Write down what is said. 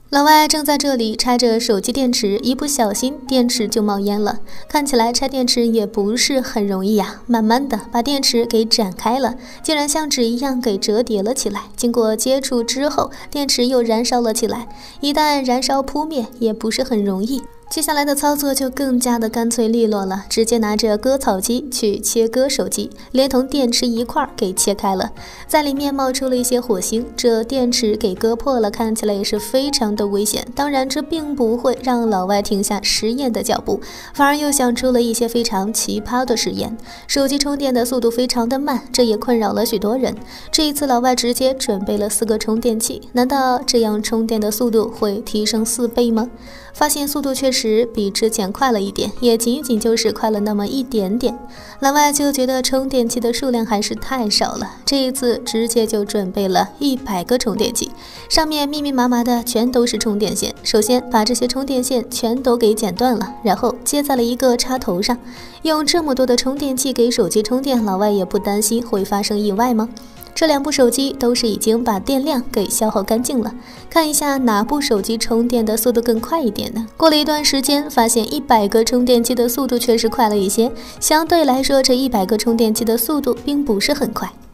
老外正在这里拆着手机电池，一不小心电池就冒烟了。看起来拆电池也不是很容易呀，慢慢的把电池给展开了，竟然像纸一样给折叠了起来。经过接触之后，电池又燃烧了起来。一旦燃烧扑灭，也不是很容易。接下来的操作就更加的干脆利落了，直接拿着割草机去切割手机，连同电池一块给切开了，在里面冒出了一些火星，这电池给割破了，看起来也是非常的危险。当然，这并不会让老外停下实验的脚步，反而又想出了一些非常奇葩的实验。手机充电的速度非常的慢，这也困扰了许多人。这一次，老外直接准备了4个充电器，难道这样充电的速度会提升4倍吗？发现速度确实比之前快了一点，也仅仅就是快了那么一点点。老外就觉得充电器的数量还是太少了，这一次直接就准备了100个充电器，上面密密麻麻的全都是充电线。首先把这些充电线全都给剪断了，然后接在了一个插头上。用这么多的充电器给手机充电，老外也不担心会发生意外吗？这2部手机都是已经把电量给消耗干净了，看一下哪部手机充电的速度更快一点呢？过了一段时间，发现100个充电器的速度确实快了一些，相对来说这100个充电器的速度并不是很快。